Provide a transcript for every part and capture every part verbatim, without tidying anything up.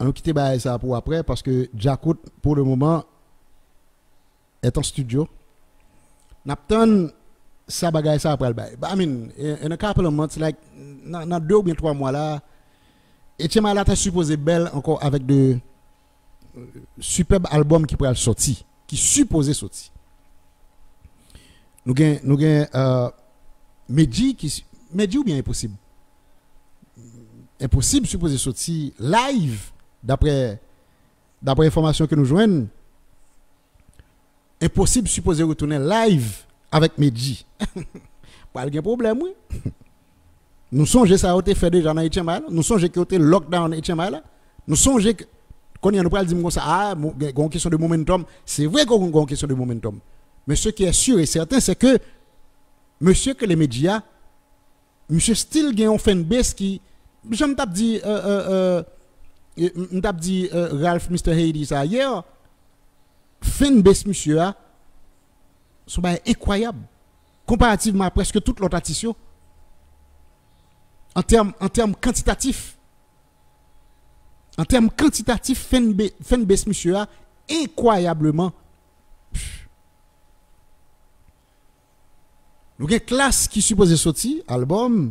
On quitte bah, ça pour après parce que Jackout, pour le moment, est en studio. Napton, ça bagaille ça après le bail. I mean, in a couple of months, like, dans deux ou bien trois mois là, Etienne Mala t'a supposé belle encore avec de euh, superbes albums qui pourraient sortir, qui supposé sortir. Nous avons nous avons euh, Medji qui Medji ou bien impossible. Impossible supposé sortir live d'après d'après information que nous joignons. Impossible supposé retourner live avec Medji. Pas de problème oui. Nous songeons ça a été fait déjà dans Etienne Mala, nous songeons que été lockdown Etienne Mala, nous songeons que quand on nous parle dire comme ça ah une question de momentum, c'est vrai qu'on a une question de momentum. Mais ce qui est sûr et certain c'est que monsieur que les médias monsieur still gagne un fanbase qui je me tape dit euh euh euh me tape dit euh, Ralph mister Heidi ça hier fanbase monsieur a sont incroyable comparativement à presque toute l'autre artiste en termes en termes quantitatifs en termes quantitatifs fanbase fanbase monsieur a incroyablement. Nous avons une classe qui suppose sortir, album.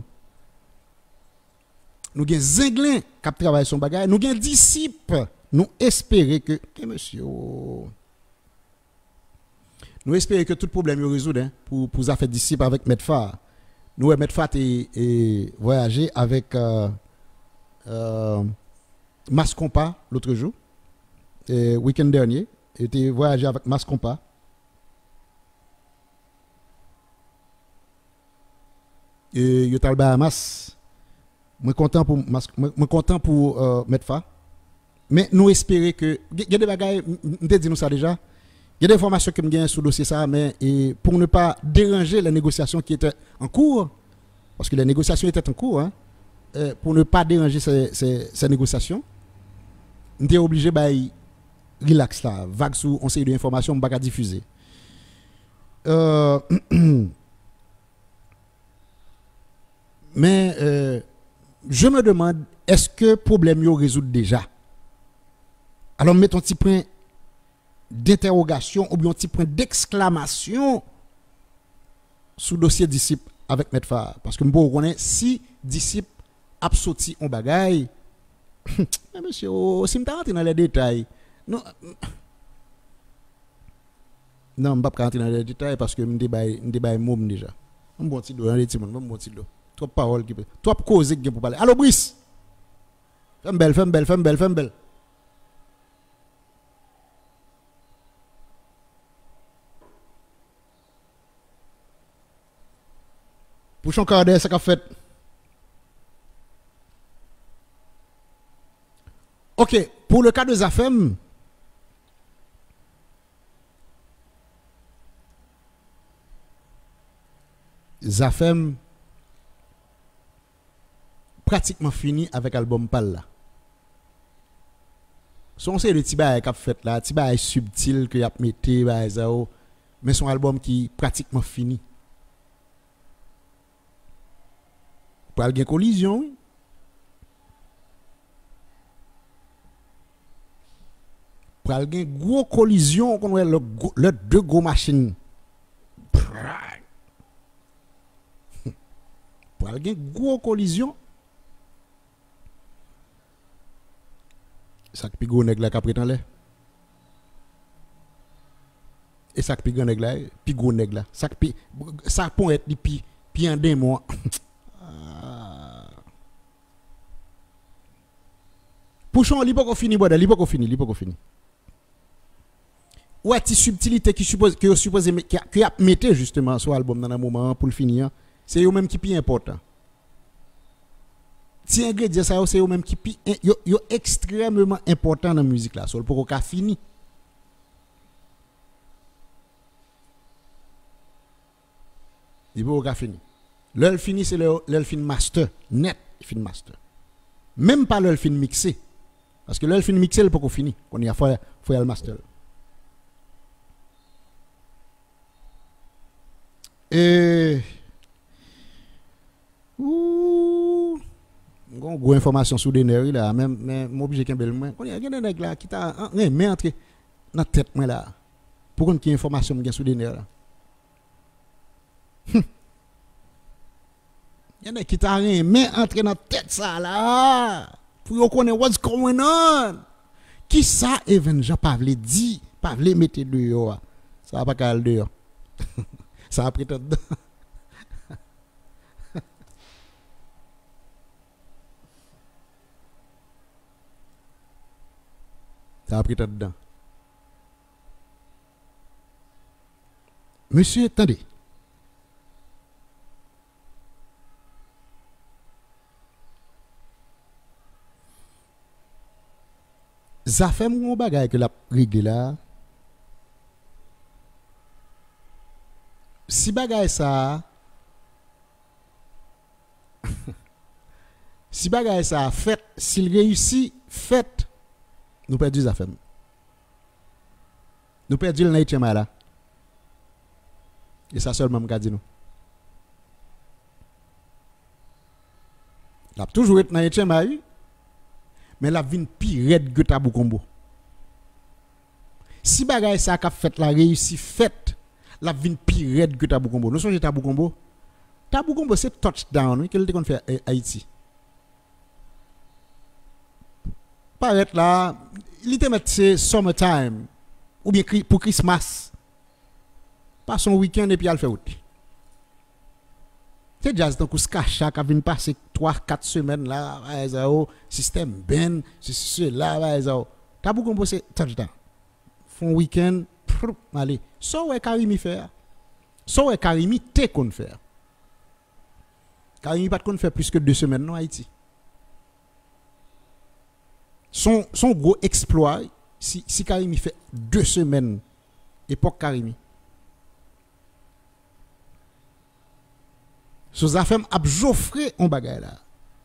Nous avons Zinglin qui travaille son bagage. Nous avons disciples. Nous espérons que. Que monsieur. Nous espérons que tout problème est résolu hein, pour, pour faire disciples avec Medfa. Nous, Medfa a voyagé avec euh, euh, Mascompa l'autre jour, le week-end dernier. Il était voyagé avec Mascompa. Et yo tal Bahamas. Moi content pour moi content pour euh, Medfa. Mais nous espérer que il y a des bagages m'te dit nous ça déjà. Il y a des informations que me gagne sur dossier ça mais et pour ne pas déranger les négociations qui étaient en cours parce que les négociations étaient en cours hein, euh, pour ne pas déranger ces, ces, ces négociations. On était obligé bah relax là, vague sous on sait de informations pas diffuser. Euh Mais euh, je me demande, est-ce que le problème est résolu déjà? Alors mettons un petit point d'interrogation ou bien un petit point d'exclamation sous le dossier disciple avec Medfa. Parce que je connais si disciple a sorti un bagaille. Mais monsieur, oh, si je rentre dans les détails, non, non, je ne vais pas rentrer dans les détails parce que je ne débat mot déjà. Je vais petit dos, je vais bon petit dos. Trop de paroles qui peut. Trop de causes qui pour parler. Allô Brice. Femme belle, femme belle, femme belle, femme belle. Pour son cardet, ça qu'a fait. OK, pour le cas de Zafem, Zafem pratiquement fini avec l'album Pal. Son c'est le tiba qui a fait là, tiba est subtil que y a metté mais son album qui pratiquement fini. Pour une collision oui. Pour une gros collision qu'on le, le deux gros machines. Pour une gros collision ça qui pigo nèg la capri dans l'air et ça qui pigo nèg la pigo nèg la ça qui ça pon être di pi pi en deux mois Pouchon li pas fini bon li pas fini li pas fini ouais ti subtilité qui suppose que suppose que a mettre justement sur album dans un moment pour le finir c'est eux même qui pi important. Si ingrédients ça c'est eux même qui yo, yo extrêmement important dans la musique là sol pour qu'on fini. Il faut qu'on fini. L'heure fini c'est l'heure fin master net fin master. Même pas l'heure fin mixé parce que l'heure fin mixé le pour qu'on fini. On y a faut faut le master. Et ouh gon gros information sur des nerfs là même mais m'obligé qu'un bel moins on y a des nèg là qui t'a mais entrer dans tête moi là pour qu'on qui information me sur des nerfs là y en a qui t'a rien mais entrer dans tête ça là pour connaître what's going on qui ça Even Jean Pavle dit Pavle mettre dehors ça va pas cal dehors ça a pris dedans ça a pris dedans monsieur attendez ça fait mon bagage que la règle là si bagage ça si bagage ça fait s'il réussit fait nous perdons les affaires nous perdons le naïtier là et ça seulement me dit nous la toujours être naïtier oui mais la vin pire que Tabou Combo. Si bagay ça qu'a fait la réussi fait la vin pire que Tabou Combo. Nous songe Tabou Combo. Tabou Combo c'est touchdown oui qu'elle te fait Haïti. Paraître là, il te mettre c'est summertime ou bien pour Christmas. Pas son week-end et puis elle fait autre. C'est jazz donc Skacha qui vient passer trois quatre semaines là au système ben c'est cela là Tabou Combo c'est touchdown font week-end allez so ouais Karimi faire so ouais Karimi te qu'on faire Karimi pas qu'on faire plus que deux semaines non Haïti son son gros exploit si si Karimi fait deux semaines époque Karimi so ça fait a Joffre on bagay là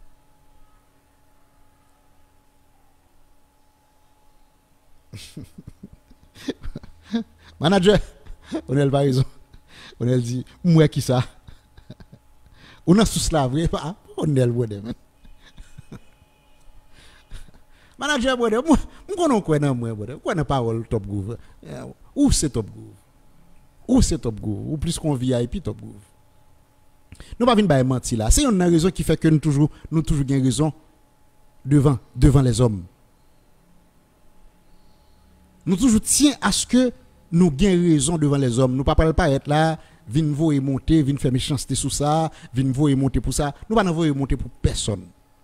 manager on a pas raison on a dit moi qui ça on a sous la vrai pas on est le bonhomme manager bonhomme moi on connait non moi bonhomme quoi n'a parole top groove où c'est top groove où c'est top groove ou plus qu'on V I P top groove. Nous pas venir mentir là. C'est une raison qui fait que nous toujours nous toujours gain raison devant devant les hommes. Nous toujours tient à ce que nous gain raison devant les hommes. Nous pas parler pas être là, vinn voyer monter, vinn faire méchanceté sous ça, vinn voyer monter pour ça. Nous pas voyer monter pour personne.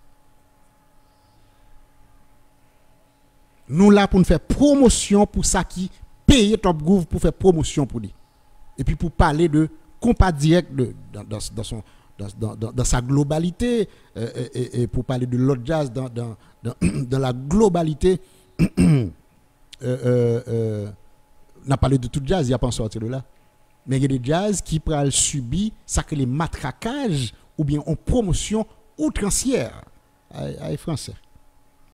Nous là pour nous faire promotion pour ça qui paye Top Groove pour faire promotion pour lui. Et puis pour parler de compas direct de, dans, dans, dans, son, dans, dans, dans sa globalité euh, et, et pour parler de l'autre jazz dans, dans, dans, dans la globalité euh, euh, euh, on a parlé de tout jazz il n'y a pas en sortir de là mais il y a des jazz qui pral subir ça que les matraquages ou bien en promotion outrancière à, à français